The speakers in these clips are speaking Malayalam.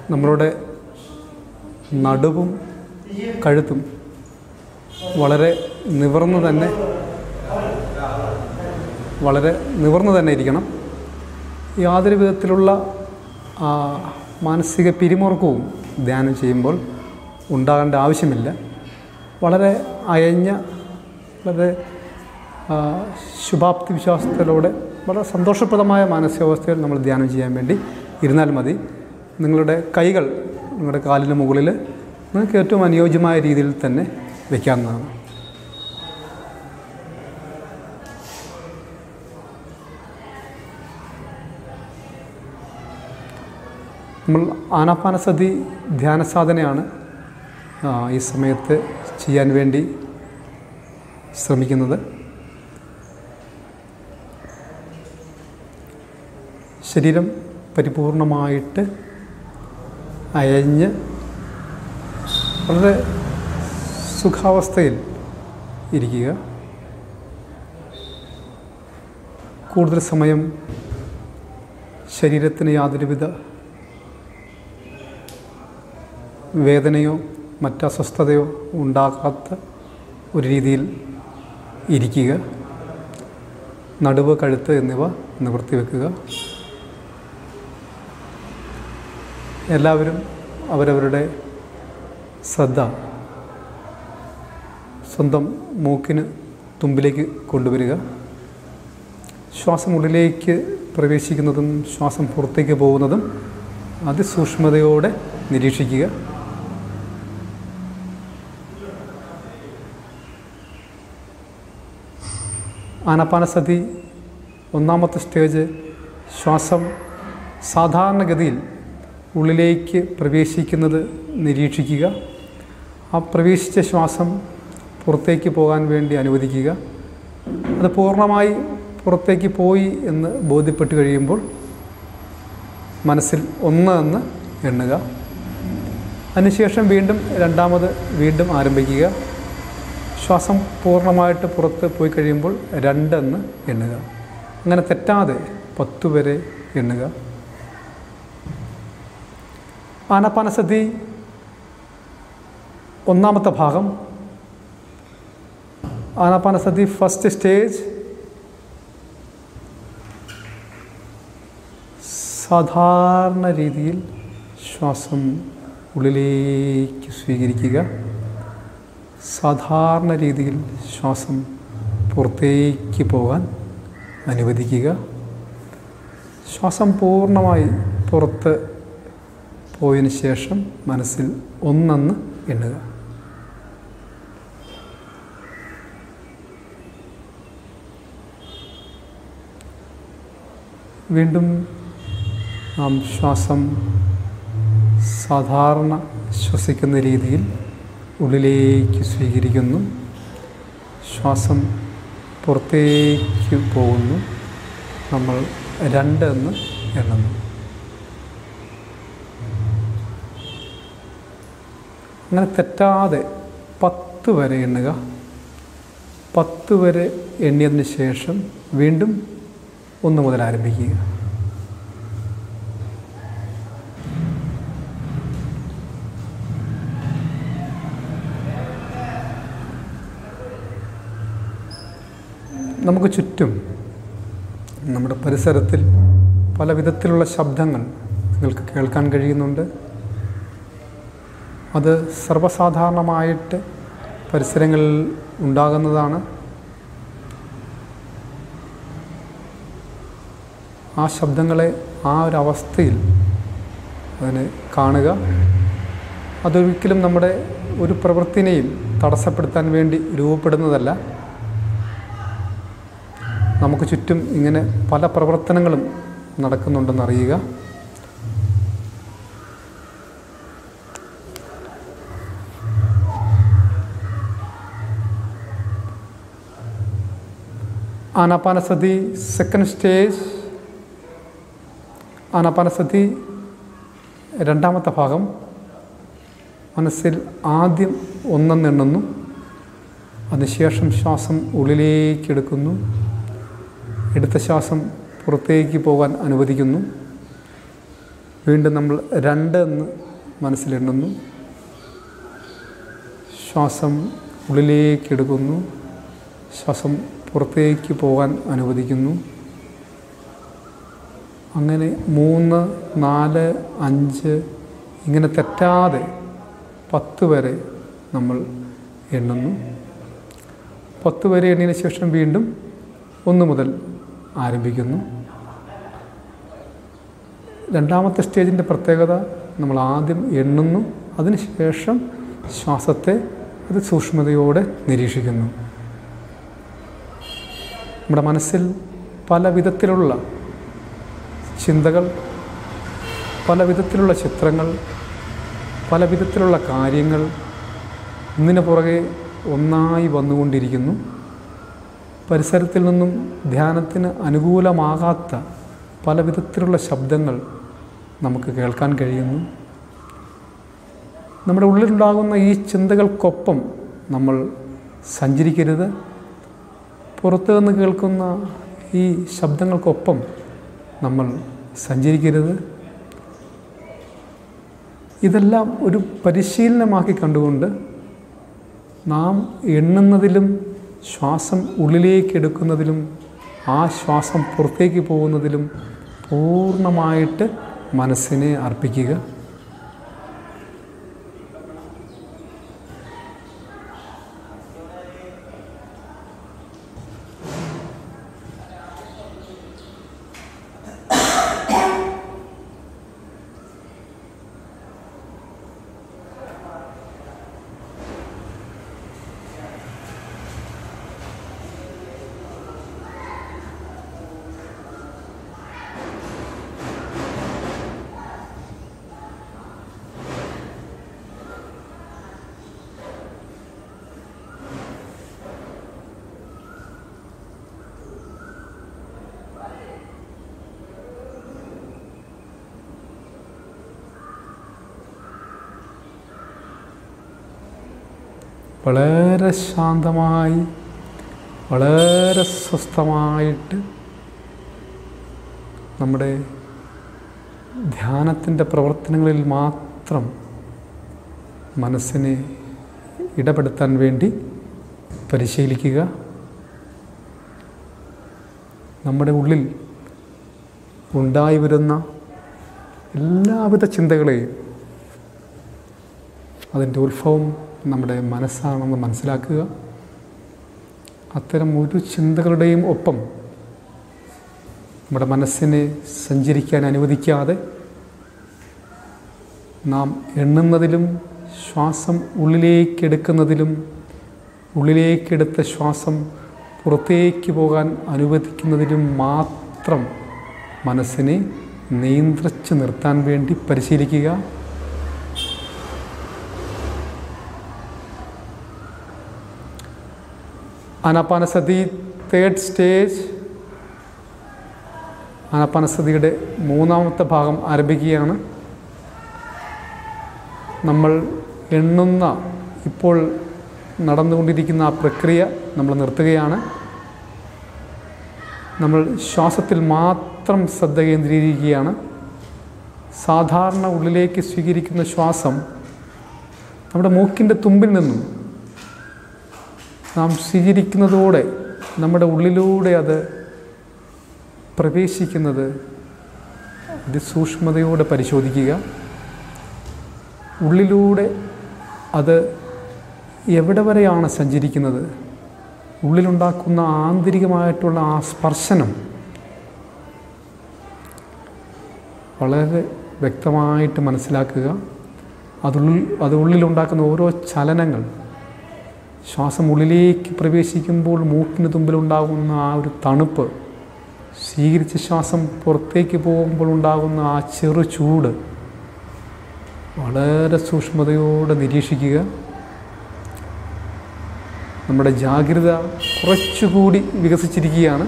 നമ്മളുടെ നടുവും കഴുത്തും വളരെ നിവർന്ന് തന്നെ ഇരിക്കണം. യാതൊരു വിധത്തിലുള്ള മാനസിക പിരിമുറുക്കവും ധ്യാനം ചെയ്യുമ്പോൾ ഉണ്ടാകേണ്ട ആവശ്യമില്ല. വളരെ അയഞ്ഞ, വളരെ ശുഭാപ്തി വിശ്വാസത്തിലൂടെ വളരെ സന്തോഷപ്രദമായ മാനസികാവസ്ഥയിൽ നമ്മൾ ധ്യാനം ചെയ്യാൻ വേണ്ടി ഇരുന്നാൽ മതി. നിങ്ങളുടെ കൈകൾ നിങ്ങളുടെ കാലിന് മുകളിൽ നിങ്ങൾക്ക് ഏറ്റവും അനുയോജ്യമായ രീതിയിൽ തന്നെ വയ്ക്കാവുന്നതാണ്. നമ്മൾ ആനാപാനസതി ധ്യാന സാധനയാണ് ഈ സമയത്ത് ചെയ്യാൻ വേണ്ടി ശ്രമിക്കുന്നത്. ശരീരം പരിപൂർണമായിട്ട് അയഞ്ഞ് വളരെ സുഖാവസ്ഥയിൽ ഇരിക്കുക. കൂടുതൽ സമയം ശരീരത്തിന് യാതൊരുവിധ വേദനയോ മറ്റസ്വസ്ഥതയോ ഉണ്ടാകാത്ത ഒരു രീതിയിൽ ഇരിക്കുക. നടുവ്, കഴുത്ത് എന്നിവ നിവർത്തി വെക്കുക. എല്ലാവരും അവരവരുടെ ശ്രദ്ധ സ്വന്തം മൂക്കിന് തുമ്പിലേക്ക് കൊണ്ടുവരിക. ശ്വാസം ഉള്ളിലേക്ക് പ്രവേശിക്കുന്നതും ശ്വാസം പുറത്തേക്ക് പോകുന്നതും അതിസൂക്ഷ്മതയോടെ നിരീക്ഷിക്കുക. ആനാപാനസതി ഒന്നാമത്തെ സ്റ്റേജ് ശ്വാസം സാധാരണഗതിയിൽ ഉള്ളിലേക്ക് പ്രവേശിക്കുന്നത് നിരീക്ഷിക്കുക. ആ പ്രവേശിച്ച ശ്വാസം പുറത്തേക്ക് പോകാൻ വേണ്ടി അനുവദിക്കുക. അത് പൂർണ്ണമായി പുറത്തേക്ക് പോയി എന്ന് ബോധ്യപ്പെട്ട് കഴിയുമ്പോൾ മനസ്സിൽ 1 എന്ന് എണ്ണുക. അതിനുശേഷം വീണ്ടും ആരംഭിക്കുക. ശ്വാസം പൂർണ്ണമായിട്ട് പുറത്ത് പോയി കഴിയുമ്പോൾ 2 എന്ന് എണ്ണുക. അങ്ങനെ തെറ്റാതെ 10 വരെ എണ്ണുക. ആനാപാനസതി ഒന്നാമത്തെ ഭാഗം, ആനാപാനസതി ഫസ്റ്റ് സ്റ്റേജ്, സാധാരണ രീതിയിൽ ശ്വാസം ഉള്ളിലേക്ക് സ്വീകരിക്കുക. സാധാരണ രീതിയിൽ ശ്വാസം പുറത്തേക്ക് പോകാൻ അനുവദിക്കുക. ശ്വാസം പൂർണ്ണമായി പുറത്ത് പോയതിന് ശേഷം മനസ്സിൽ 1 എന്ന് എണ്ണുക. വീണ്ടും നാം ശ്വാസം സാധാരണ ശ്വസിക്കുന്ന രീതിയിൽ ഉള്ളിലേക്ക് സ്വീകരിക്കുന്നു. ശ്വാസം പുറത്തേക്ക് പോകുന്നു. നമ്മൾ 2 എന്ന് എണ്ണുന്നു. അങ്ങനെ തെറ്റാതെ 10 വരെ എണ്ണുക. 10 വരെ എണ്ണിയതിന് ശേഷം വീണ്ടും 1 മുതൽ ആരംഭിക്കുക. നമുക്ക് ചുറ്റും നമ്മുടെ പരിസരത്തിൽ പല വിധത്തിലുള്ള ശബ്ദങ്ങൾ നിങ്ങൾക്ക് കേൾക്കാൻ കഴിയുന്നുണ്ട്. അത് സർവ്വസാധാരണമായിട്ട് പരിസരങ്ങളിൽ ഉണ്ടാകുന്നതാണ്. ആ ശബ്ദങ്ങളെ ആ ഒരവസ്ഥയിൽ അതിനെ കാണുക. അതൊരിക്കലും നമ്മുടെ ഒരു പ്രവൃത്തിനെയും തടസ്സപ്പെടുത്താൻ വേണ്ടി രൂപപ്പെടുന്നതല്ല. നമുക്ക് ചുറ്റും ഇങ്ങനെ പല പ്രവർത്തനങ്ങളും നടക്കുന്നുണ്ടെന്നറിയുക. ആനാപാനസതി സെക്കൻഡ് സ്റ്റേജ്, ആനാപാനസതി രണ്ടാമത്തെ ഭാഗം. മനസ്സിൽ ആദ്യം 1 എന്ന് എണ്ണുന്നു. അതിനുശേഷം ശ്വാസം ഉള്ളിലേക്ക് എടുക്കുന്നു. എടുത്ത ശ്വാസം പുറത്തേക്ക് പോകാൻ അനുവദിക്കുന്നു. വീണ്ടും നമ്മൾ 2 എന്ന് മനസ്സിലെണ്ണുന്നു. ശ്വാസം ഉള്ളിലേക്ക് എടുക്കുന്നു, ശ്വാസം പുറത്തേക്ക് പോകാൻ അനുവദിക്കുന്നു. അങ്ങനെ 3, 4, 5 ഇങ്ങനെ തെറ്റാതെ 10 വരെ നമ്മൾ എണ്ണുന്നു. 10 വരെ എണ്ണിയതിന് ശേഷം വീണ്ടും 1 മുതൽ ആരംഭിക്കുന്നു. രണ്ടാമത്തെ സ്റ്റേജിൻ്റെ പ്രത്യേകത, നമ്മൾ ആദ്യം എണ്ണുന്നു, അതിനുശേഷം ശ്വാസത്തെ അത് സൂക്ഷ്മതയോടെ നിരീക്ഷിക്കുന്നു. നമ്മുടെ മനസ്സിൽ പല വിധത്തിലുള്ള ചിന്തകൾ, പല വിധത്തിലുള്ള ചിത്രങ്ങൾ, പല വിധത്തിലുള്ള കാര്യങ്ങൾ ഒന്നിനു പുറകെ ഒന്നായി വന്നുകൊണ്ടിരിക്കുന്നു. പരിസരത്തിൽ നിന്നും ധ്യാനത്തിന് അനുകൂലമാകാത്ത പല വിധത്തിലുള്ള ശബ്ദങ്ങൾ നമുക്ക് കേൾക്കാൻ കഴിയുന്നു. നമ്മുടെ ഉള്ളിലുണ്ടാകുന്ന ഈ ചിന്തകൾക്കൊപ്പം നമ്മൾ സഞ്ചരിക്കരുത്. പുറത്തു നിന്ന് കേൾക്കുന്ന ഈ ശബ്ദങ്ങൾക്കൊപ്പം നമ്മൾ സഞ്ചരിക്കരുത്. ഇതെല്ലാം ഒരു പരിശീലനമാക്കി കണ്ടുകൊണ്ട് നാം എണ്ണുന്നതിലും ശ്വാസം ഉള്ളിലേക്ക് എടുക്കുന്നതിലും ആ ശ്വാസം പുറത്തേക്ക് പോകുന്നതിലും പൂർണ്ണമായിട്ട് മനസ്സിനെ അർപ്പിക്കുക. വളരെ ശാന്തമായി, വളരെ സ്വസ്ഥമായിട്ട് നമ്മുടെ ധ്യാനത്തിൻ്റെ പ്രവർത്തനങ്ങളിൽ മാത്രം മനസ്സിനെ ഇടപെടുത്താൻ വേണ്ടി പരിശീലിക്കുക. നമ്മുടെ ഉള്ളിൽ ഉണ്ടായി വരുന്ന എല്ലാവിധ ചിന്തകളെയും അതിൻ്റെ ഉത്ഭവം നമ്മുടെ മനസ്സാണെന്ന് മനസ്സിലാക്കുക. അത്തരം ഒരു ചിന്തകളുടെയും ഒപ്പം നമ്മുടെ മനസ്സിനെ സഞ്ചരിക്കാൻ അനുവദിക്കാതെ നാം എണ്ണുന്നതിലും ശ്വാസം ഉള്ളിലേക്കെടുക്കുന്നതിലും ഉള്ളിലേക്കെടുത്ത ശ്വാസം പുറത്തേക്ക് പോകാൻ അനുവദിക്കുന്നതിലും മാത്രം മനസ്സിനെ നിയന്ത്രിച്ച് നിർത്താൻ വേണ്ടി പരിശീലിക്കുക. ആനാപാനസതി 3rd സ്റ്റേജ്, ആനാപാനസതിയുടെ 3ാമത്തെ ഭാഗം ആരംഭിക്കുകയാണ്. നമ്മൾ എണ്ണുന്ന ഇപ്പോൾ നടന്നുകൊണ്ടിരിക്കുന്ന ആ പ്രക്രിയ നമ്മൾ നിർത്തുകയാണ്. നമ്മൾ ശ്വാസത്തിൽ മാത്രം ശ്രദ്ധ കേന്ദ്രീകരിക്കുകയാണ്. സാധാരണ ഉള്ളിലേക്ക് സ്വീകരിക്കുന്ന ശ്വാസം നമ്മുടെ മൂക്കിൻ്റെ തുമ്പിൽ നിന്നും നാം സ്വീകരിക്കുന്നതോടെ നമ്മുടെ ഉള്ളിലൂടെ അത് പ്രവേശിക്കുന്നത് അതിസൂക്ഷ്മതയോടെ പരിശോധിക്കുക. ഉള്ളിലൂടെ അത് എവിടെ വരെയാണ് സഞ്ചരിക്കുന്നത്, ഉള്ളിലുണ്ടാക്കുന്ന ആന്തരികമായിട്ടുള്ള ആ സ്പർശനം വളരെ വ്യക്തമായിട്ട് മനസ്സിലാക്കുക. അത് ഉള്ളിലുണ്ടാക്കുന്ന ഓരോ ചലനങ്ങൾ, ശ്വാസം ഉള്ളിലേക്ക് പ്രവേശിക്കുമ്പോൾ മൂക്കിന് തുമ്പിലുണ്ടാകുന്ന ആ ഒരു തണുപ്പ്, സ്വീകരിച്ച ശ്വാസം പുറത്തേക്ക് പോകുമ്പോൾ ഉണ്ടാകുന്ന ആ ചെറു ചൂട് വളരെ സൂക്ഷ്മതയോടെ നിരീക്ഷിക്കുക. നമ്മുടെ ജാഗ്രത കുറച്ചുകൂടി വികസിച്ചിരിക്കുകയാണ്.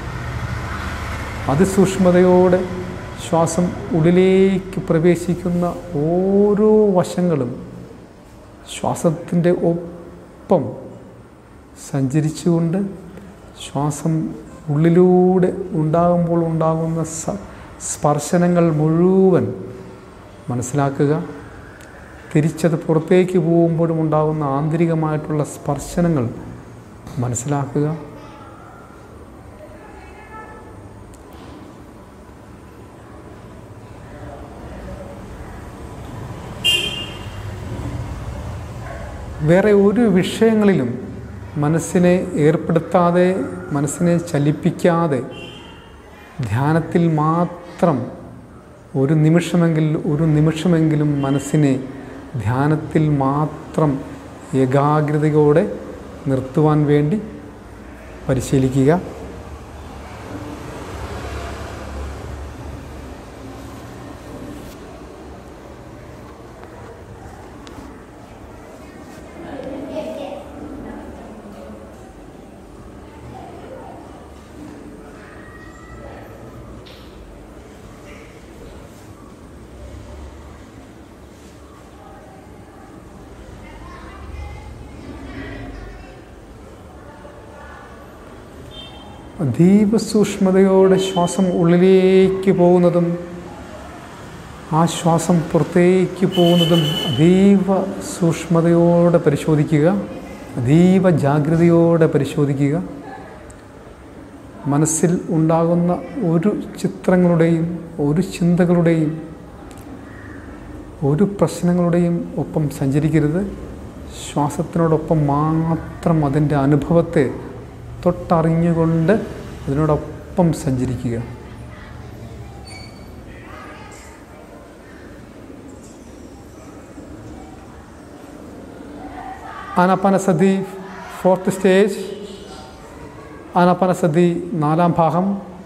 അതിസൂക്ഷ്മതയോടെ ശ്വാസം ഉള്ളിലേക്ക് പ്രവേശിക്കുന്ന ഓരോ വശങ്ങളും ശ്വാസത്തിൻ്റെ ഒപ്പം സഞ്ചരിച്ചുകൊണ്ട് ശ്വാസം ഉള്ളിലൂടെ ഉണ്ടാകുമ്പോൾ ഉണ്ടാകുന്ന സ്പർശനങ്ങൾ മുഴുവൻ മനസ്സിലാക്കുക. തിരിച്ചത് പുറത്തേക്ക് പോകുമ്പോഴും ഉണ്ടാകുന്ന ആന്തരികമായിട്ടുള്ള സ്പർശനങ്ങൾ മനസ്സിലാക്കുക. വേറെ ഒരു വിഷയങ്ങളിലും മനസ്സിനെ ഏർപ്പെടുത്താതെ, മനസ്സിനെ ചലിപ്പിക്കാതെ ധ്യാനത്തിൽ മാത്രം ഒരു നിമിഷമെങ്കിലും മനസ്സിനെ ധ്യാനത്തിൽ മാത്രം ഏകാഗ്രതയോടെ നിർത്തുവാൻ വേണ്ടി പരിശീലിക്കുക. അതീവ സൂക്ഷ്മതയോടെ ശ്വാസം ഉള്ളിലേക്ക് പോകുന്നതും ആ ശ്വാസം പുറത്തേക്ക് പോകുന്നതും അതീവ സൂക്ഷ്മതയോടെ പരിശോധിക്കുക, അതീവ ജാഗ്രതയോടെ പരിശോധിക്കുക. മനസ്സിൽ ഉണ്ടാകുന്ന ഒരു ചിത്രങ്ങളുടെയും ഒരു ചിന്തകളുടെയും ഒരു പ്രശ്നങ്ങളുടെയും ഒപ്പം സഞ്ചരിക്കരുത്. ശ്വാസത്തിനോടൊപ്പം മാത്രം അതിൻ്റെ അനുഭവത്തെ തൊട്ടറിഞ്ഞുകൊണ്ട് അതിനോടൊപ്പം സഞ്ചരിക്കുക. ആനാപാനസതി 4th സ്റ്റേജ്, ആനാപാനസതി 4ാം ഭാഗം.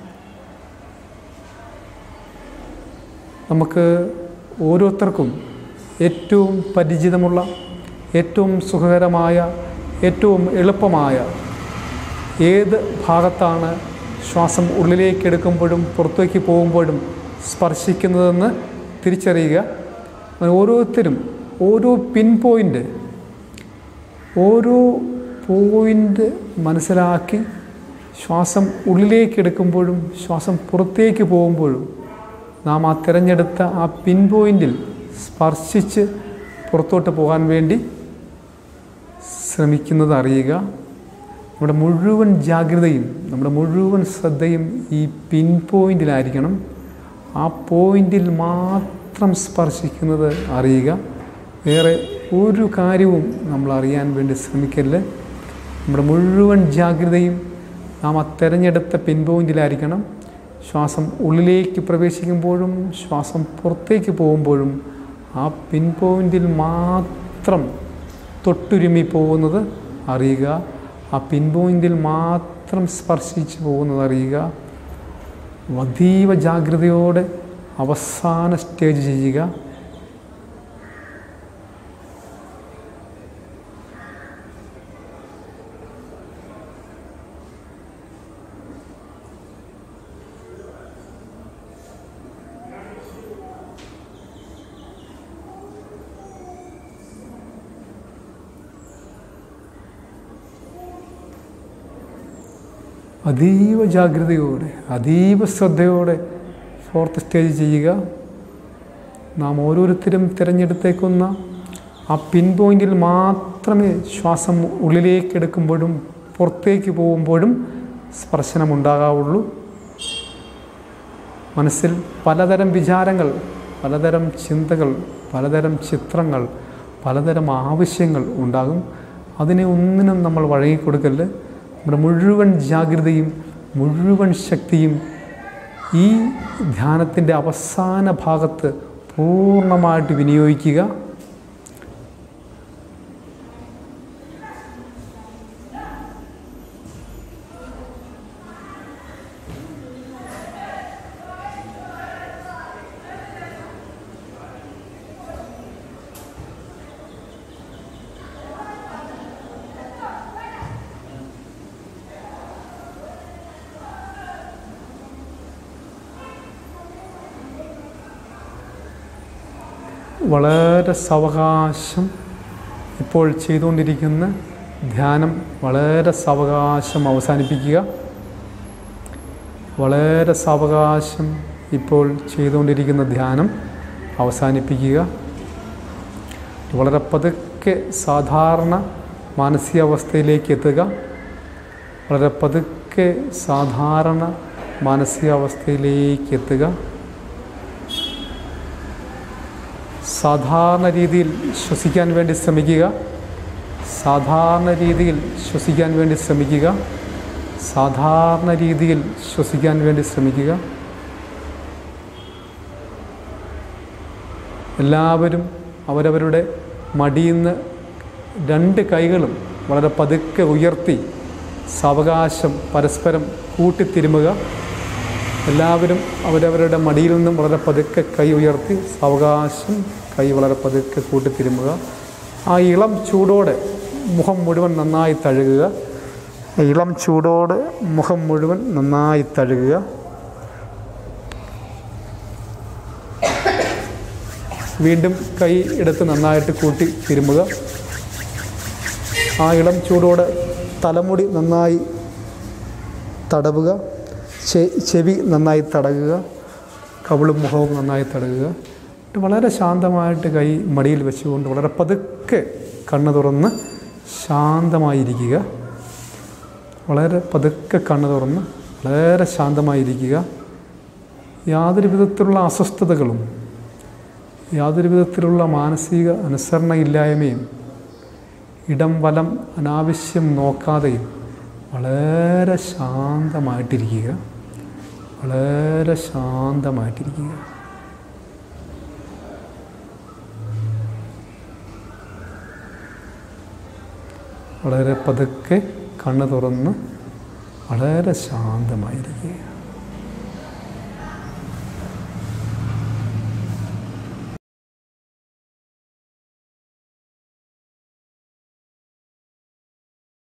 നമുക്ക് ഓരോരുത്തർക്കും ഏറ്റവും പരിചിതമുള്ള, ഏറ്റവും സുഖകരമായ, ഏറ്റവും എളുപ്പമായ ഏത് ഭാഗത്താണ് ശ്വാസം ഉള്ളിലേക്ക് എടുക്കുമ്പോഴും പുറത്തേക്ക് പോകുമ്പോഴും സ്പർശിക്കുന്നതെന്ന് തിരിച്ചറിയുക. ഓരോരുത്തരും ഓരോ പിൻ പോയിൻ്റ് മനസ്സിലാക്കി ശ്വാസം ഉള്ളിലേക്ക് എടുക്കുമ്പോഴും ശ്വാസം പുറത്തേക്ക് പോകുമ്പോഴും നാം ആ തിരഞ്ഞെടുത്ത ആ പിൻ പോയിൻ്റിൽ സ്പർശിച്ച് പുറത്തോട്ട് പോകാൻ വേണ്ടി ശ്രമിക്കുന്നത് അറിയുക. നമ്മുടെ മുഴുവൻ ജാഗ്രതയും നമ്മുടെ മുഴുവൻ ശ്രദ്ധയും ഈ പിൻ പോയിൻ്റിലായിരിക്കണം. ആ പോയിൻ്റിൽ മാത്രം സ്പർശിക്കുന്നത് അറിയുക. വേറെ ഒരു കാര്യവും നമ്മൾ അറിയാൻ വേണ്ടി ശ്രമിക്കരുത്. നമ്മുടെ മുഴുവൻ ജാഗ്രതയും നാം ആ തിരഞ്ഞെടുത്ത പിൻ പോയിൻ്റിലായിരിക്കണം. ശ്വാസം ഉള്ളിലേക്ക് പ്രവേശിക്കുമ്പോഴും ശ്വാസം പുറത്തേക്ക് പോകുമ്പോഴും ആ പിൻ പോയിൻ്റിൽ മാത്രം തൊട്ടുരുമി പോകുന്നത് അറിയുക. ആ പിൻ പോയിൻ്റിൽ മാത്രം സ്പർശിച്ച് പോകുന്നത് അറിയുക. അതീവ ജാഗ്രതയോടെ അവസാന സ്റ്റേജ് ചെയ്യുക. അതീവ ജാഗ്രതയോടെ, അതീവ ശ്രദ്ധയോടെ 4th സ്റ്റേജ് ചെയ്യുക. നാം ഓരോരുത്തരും തിരഞ്ഞെടുത്തേക്കുന്ന ആ പിൻ പോയിൻ്റിൽ മാത്രമേ ശ്വാസം ഉള്ളിലേക്ക് എടുക്കുമ്പോഴും പുറത്തേക്ക് പോകുമ്പോഴും സ്പർശനമുണ്ടാകാവുള്ളൂ. മനസ്സിൽ പലതരം വിചാരങ്ങൾ, പലതരം ചിന്തകൾ, പലതരം ചിത്രങ്ങൾ, പലതരം ആവശ്യങ്ങൾ ഉണ്ടാകും. അതിനെ ഒന്നിനും നമ്മൾ വഴങ്ങിക്കൊടുക്കരുത്. നമ്മുടെ മുഴുവൻ ജാഗ്രതയും മുഴുവൻ ശക്തിയും ഈ ധ്യാനത്തിൻ്റെ അവസാന ഭാഗത്ത് പൂർണ്ണമായിട്ട് വിനിയോഗിക്കുക. വളരെ സാവകാശം ഇപ്പോൾ ചെയ്തുകൊണ്ടിരിക്കുന്ന ധ്യാനം വളരെ സാവകാശം അവസാനിപ്പിക്കുക. വളരെ സാവകാശം ഇപ്പോൾ ചെയ്തുകൊണ്ടിരിക്കുന്ന ധ്യാനം അവസാനിപ്പിക്കുക. വളരെ പതുക്കെ സാധാരണ മാനസികാവസ്ഥയിലേക്ക് എത്തുക. വളരെ പതുക്കെ സാധാരണ മാനസികാവസ്ഥയിലേക്ക് എത്തുക. സാധാരണ രീതിയിൽ ശ്വസിക്കാൻ വേണ്ടി ശ്രമിക്കുക. സാധാരണ രീതിയിൽ ശ്വസിക്കാൻ വേണ്ടി ശ്രമിക്കുക. സാധാരണ രീതിയിൽ ശ്വസിക്കാൻ വേണ്ടി ശ്രമിക്കുക. എല്ലാവരും അവരവരുടെ മടിയിൽ നിന്ന് 2 കൈകളും വളരെ പതുക്കെ ഉയർത്തി സാവകാശം പരസ്പരം കൂട്ടിത്തിരുമുക. എല്ലാവരും അവരവരുടെ മടിയിൽ നിന്നും വളരെ പതുക്കെ കൈ ഉയർത്തി സാവകാശം കൈ വളരെ പതുക്കെ കൂട്ടിത്തിരുമുക. ആ ഇളം ചൂടോടെ മുഖം മുഴുവൻ നന്നായി തഴുകുക. ഇളം ചൂടോടെ മുഖം മുഴുവൻ നന്നായി തഴുകുക. വീണ്ടും കൈ എടുത്ത് നന്നായിട്ട് കൂട്ടി തിരുമുക. ആ ഇളം ചൂടോടെ തലമുടി നന്നായി തടവുക. ചെവി നന്നായി തടവുക. കവിളും മുഖവും നന്നായി തടവുക. വളരെ ശാന്തമായിട്ട് കൈ മടിയിൽ വെച്ചുകൊണ്ട് വളരെ പതുക്കെ കണ്ണ് തുറന്ന് ശാന്തമായിരിക്കുക. വളരെ പതുക്കെ കണ്ണ് തുറന്ന് വളരെ ശാന്തമായിരിക്കുക. യാതൊരു വിധത്തിലുള്ള അസ്വസ്ഥതകളും യാതൊരു വിധത്തിലുള്ള മാനസിക അനുസരണയില്ലായ്മയും ഇടം വലം അനാവശ്യം നോക്കാതെയും വളരെ ശാന്തമായിട്ടിരിക്കുക. വളരെ ശാന്തമായിട്ടിരിക്കുക. വളരെ പതുക്കെ കണ്ണ് തുറന്ന് വളരെ ശാന്തമായിരിക്കുക.